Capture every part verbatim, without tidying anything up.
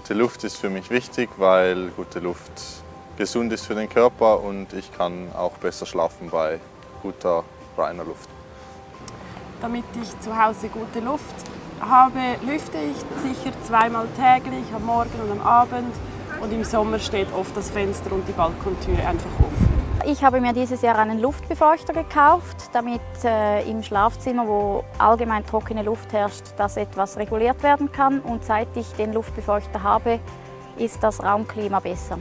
Gute Luft ist für mich wichtig, weil gute Luft gesund ist für den Körper und ich kann auch besser schlafen bei guter, reiner Luft. Damit ich zu Hause gute Luft habe, lüfte ich sicher zweimal täglich, am Morgen und am Abend. Und im Sommer steht oft das Fenster und die Balkontüre einfach offen. Ich habe mir dieses Jahr einen Luftbefeuchter gekauft, damit äh, im Schlafzimmer, wo allgemein trockene Luft herrscht, das etwas reguliert werden kann. Und seit ich den Luftbefeuchter habe, ist das Raumklima besser.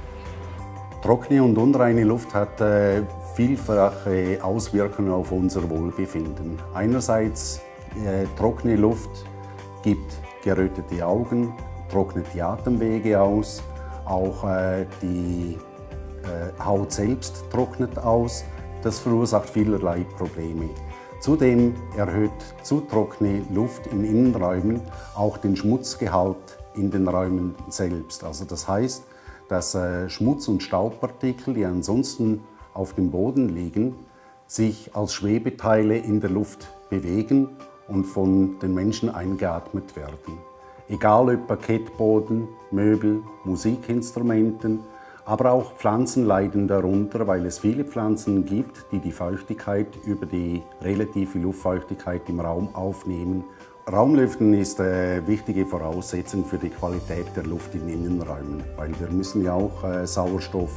Trockene und unreine Luft hat äh, vielfache Auswirkungen auf unser Wohlbefinden. Einerseits äh, trockene Luft gibt gerötete Augen, trocknet die Atemwege aus, auch äh, die äh, Haut selbst trocknet aus. Das verursacht vielerlei Probleme. Zudem erhöht zu trockene Luft in Innenräumen auch den Schmutzgehalt in den Räumen selbst. Also das heißt, dass äh, Schmutz- und Staubpartikel, die ansonsten auf dem Boden liegen, sich als Schwebeteile in der Luft bewegen und von den Menschen eingeatmet werden. Egal ob Parkettboden, Möbel, Musikinstrumenten, aber auch Pflanzen leiden darunter, weil es viele Pflanzen gibt, die die Feuchtigkeit über die relative Luftfeuchtigkeit im Raum aufnehmen. Raumlüften ist eine wichtige Voraussetzung für die Qualität der Luft in Innenräumen, weil wir müssen ja auch äh, Sauerstoff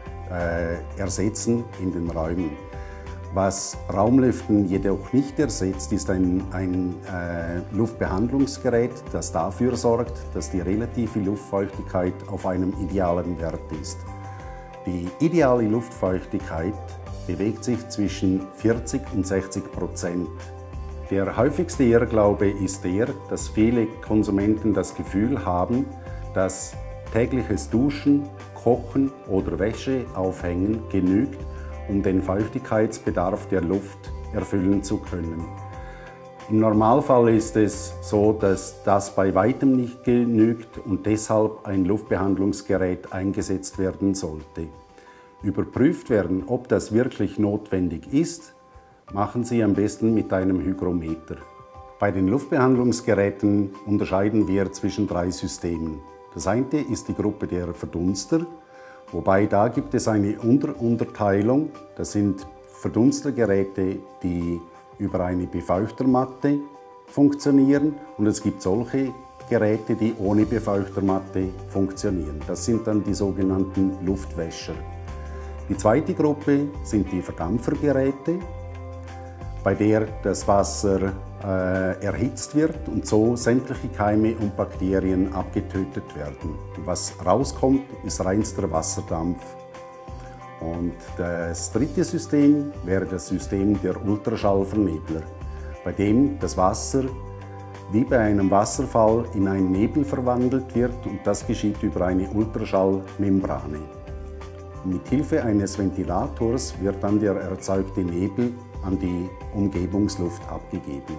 äh, ersetzen in den Räumen. Was Raumlüften jedoch nicht ersetzt, ist ein, ein äh, Luftbehandlungsgerät, das dafür sorgt, dass die relative Luftfeuchtigkeit auf einem idealen Wert ist. Die ideale Luftfeuchtigkeit bewegt sich zwischen vierzig und sechzig Prozent. Der häufigste Irrglaube ist der, dass viele Konsumenten das Gefühl haben, dass tägliches Duschen, Kochen oder Wäsche aufhängen genügt, um den Feuchtigkeitsbedarf der Luft erfüllen zu können. Im Normalfall ist es so, dass das bei weitem nicht genügt und deshalb ein Luftbehandlungsgerät eingesetzt werden sollte. Überprüft werden, ob das wirklich notwendig ist, machen Sie am besten mit einem Hygrometer. Bei den Luftbehandlungsgeräten unterscheiden wir zwischen drei Systemen. Das eine ist die Gruppe der Verdunster, wobei da gibt es eine Unter Unterteilung. Das sind Verdunstergeräte, die über eine Befeuchtermatte funktionieren, und es gibt solche Geräte, die ohne Befeuchtermatte funktionieren. Das sind dann die sogenannten Luftwäscher. Die zweite Gruppe sind die Verdampfergeräte, bei der das Wasser äh, erhitzt wird und so sämtliche Keime und Bakterien abgetötet werden. Was rauskommt, ist reinster Wasserdampf. Und das dritte System wäre das System der Ultraschallvernebler, bei dem das Wasser wie bei einem Wasserfall in einen Nebel verwandelt wird, und das geschieht über eine Ultraschallmembrane. Mit Hilfe eines Ventilators wird dann der erzeugte Nebel an die Umgebungsluft abgegeben.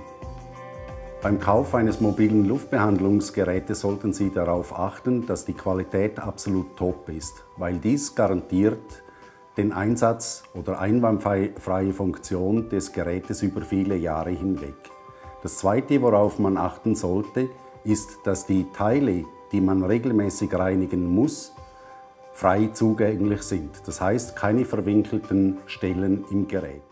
Beim Kauf eines mobilen Luftbehandlungsgerätes sollten Sie darauf achten, dass die Qualität absolut top ist, weil dies garantiert den Einsatz oder einwandfreie Funktion des Gerätes über viele Jahre hinweg. Das Zweite, worauf man achten sollte, ist, dass die Teile, die man regelmäßig reinigen muss, frei zugänglich sind. Das heißt, keine verwinkelten Stellen im Gerät.